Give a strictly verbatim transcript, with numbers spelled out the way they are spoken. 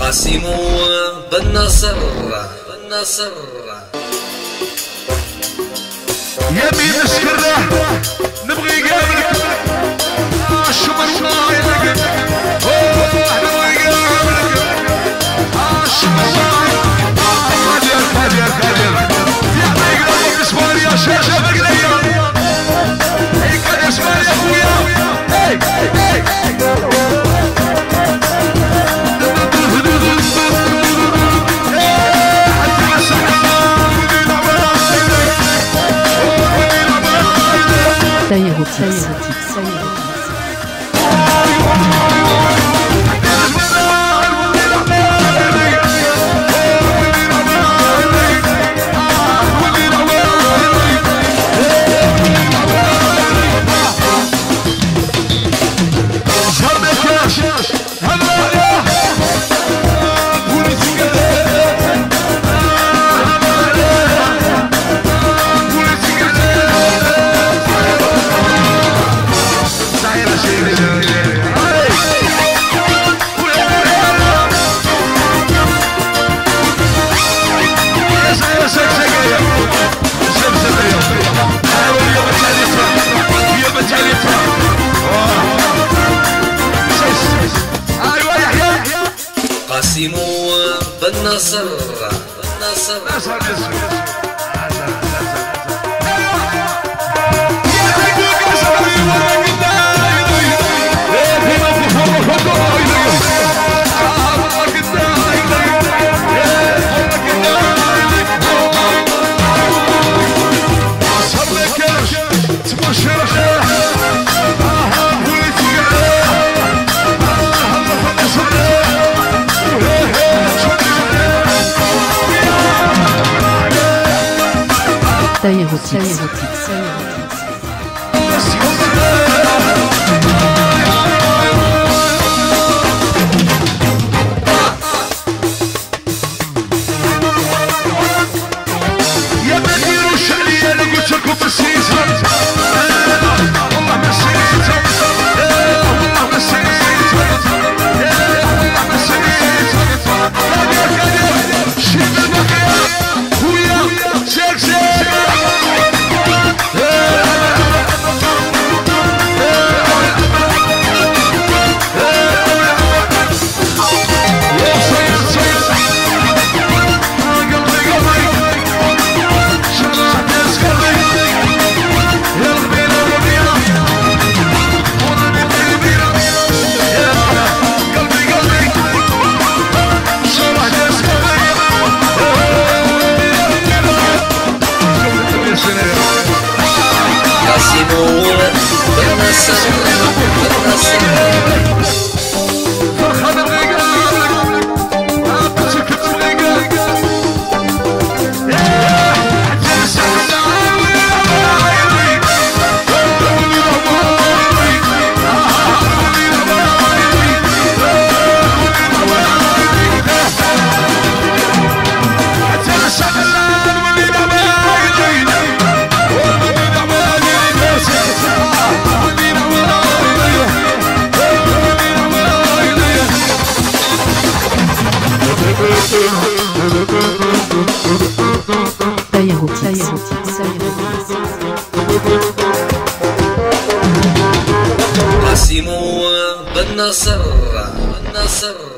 قاسم بالنصر بالنصر يا بي مسكره نبغي يقابلك الشمر ما يلقى اوه نبغي يقابلك الشمر ما قادر قادر قادر يعطيك ربك اسمعني يا شاشه بقليه هيك اسمعني يا اخويا هي هي سيهو سيهو سيهو قاسم بالنصر بالنصر سيهو سيهو سيهو يا بدير الشعلية انا قلت لكم في السيزون والله ما السيزون والله ما السيزون والله ما السيزون قادر قادر شد المقيا ويا شيك شيك قاسم بالنصر بالنصر فرحان الرقاب عطتك الرقاب سيهو سيهو سيهو قاسم بالنصر بالنصر